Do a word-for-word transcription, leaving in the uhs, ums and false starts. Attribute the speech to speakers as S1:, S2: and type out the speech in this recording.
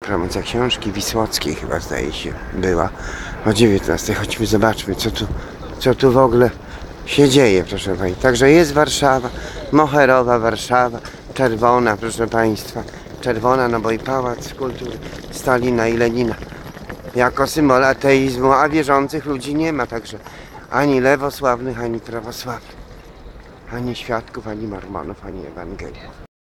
S1: promocja książki Wisłockiej chyba, zdaje się, była o dziewiętnastej. Chodźmy, zobaczmy, co tu, co tu w ogóle się dzieje, proszę Państwa. Także jest Warszawa, moherowa Warszawa, czerwona, proszę Państwa. Czerwona, no bo i Pałac Kultury Stalina i Lenina jako symbol ateizmu, a wierzących ludzi nie ma, także ani lewosławnych, ani prawosławnych, ani świadków, ani mormonów, ani ewangeliów.